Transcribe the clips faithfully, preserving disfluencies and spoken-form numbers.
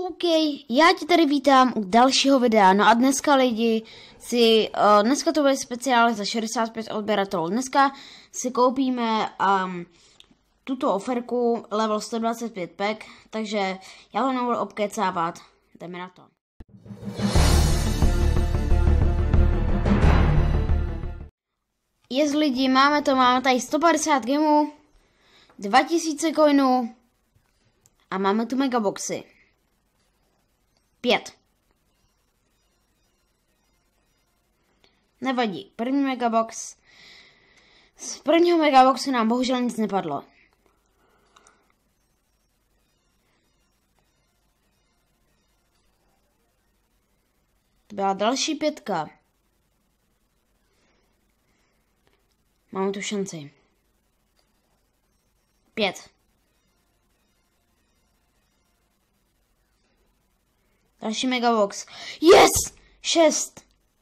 OK, já tě tady vítám u dalšího videa, no a dneska lidi si, uh, dneska to bude speciál za šedesát pět odběratelů, dneska si koupíme um, tuto oferku level sto dvacet pět pack, takže já ho nebudu obkecávat, jdeme na to. Jest lidi, máme to, máme tady sto padesát gemů, dva tisíce coinů a máme tu megaboxy. Pět. Nevadí. První megabox. Z prvního megaboxu nám bohužel nic nepadlo. To byla další pětka. Máme tu šanci. Pět. Další megabox. Yes! Šest.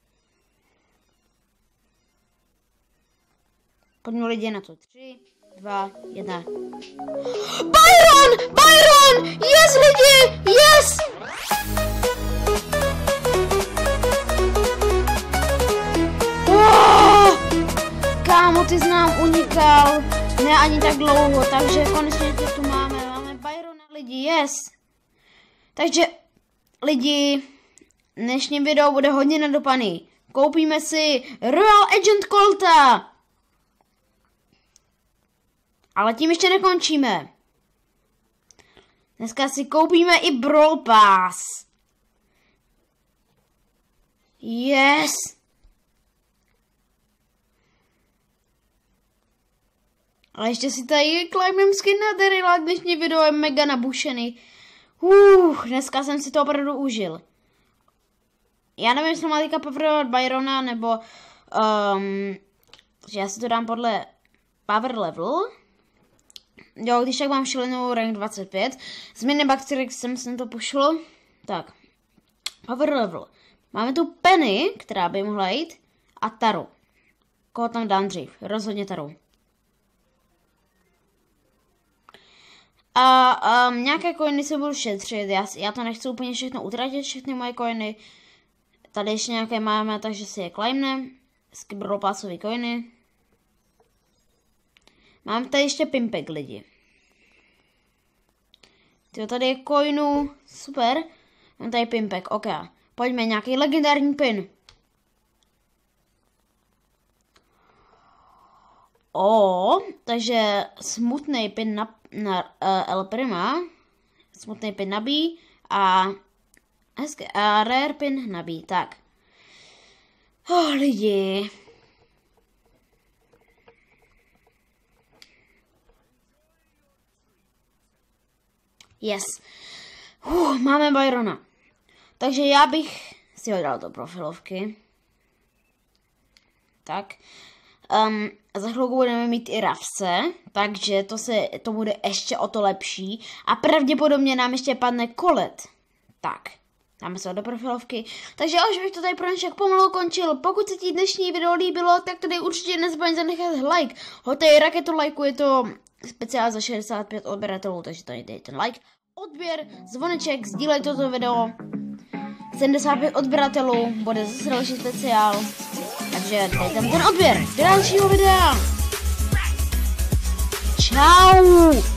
Pojďme lidi na to. Tři, dva, jedna. Byron! Byron! Yes lidi! Yes! Oh! Kámo, ty jsi nám unikal. Ne ani tak dlouho, takže konečně to tu máme. Máme Byrona lidi, yes. Takže lidi, dnešní video bude hodně nadopaný. Koupíme si Royal Agent Colta. Ale tím ještě nekončíme. Dneska si koupíme i Brawl Pass. Yes. Ale ještě si tady claimnem skin na Daryla. Dnešní video je mega nabušený. Uh, dneska jsem si to opravdu užil. Já nevím, jestli mám teďka preferovat Byrona, nebo um, že já si to dám podle power level. Jo, když tak mám šílenou rank dvacet pět. Z Minibacterixem jsem to pušil. Tak, power level. Máme tu Penny, která by mohla jít, a Taru. Koho tam dám dřív? Rozhodně Taru. A um, nějaké coiny se budu šetřit, já, já to nechci úplně všechno utratit, všechny moje coiny. Tady ještě nějaké máme, takže si je claimnem. Skibropásové coiny. Mám tady ještě pimpek lidi. Tyjo, tady je coinu, super. Mám tady pimpek, ok. Pojďme, nějaký legendární pin. O, takže smutný pin na, na uh, El Prima, smutný pin na B a, hezké, a rare pin na B, tak. Oh, lidi. Yes. Uh, máme Byrona. Takže já bych si ho dal do profilovky. Tak. Um, za chvilku budeme mít i Ravce, takže to, se, to bude ještě o to lepší. A pravděpodobně nám ještě padne Colette. Tak, dáme se ho do profilovky. Takže už bych to tady pro dnešek pomalu končil. Pokud se ti dnešní video líbilo, tak tady určitě nezapomeň zanechat like. Hotej raketu lajku, je to speciál za šedesát pět odběratelů, takže tady dej ten like. Odběr, zvoneček, sdílej toto video. sedmdesát pět odběratelů, bude zase další speciál. Takže dej tam ten odběr do dalšího videa. Čau.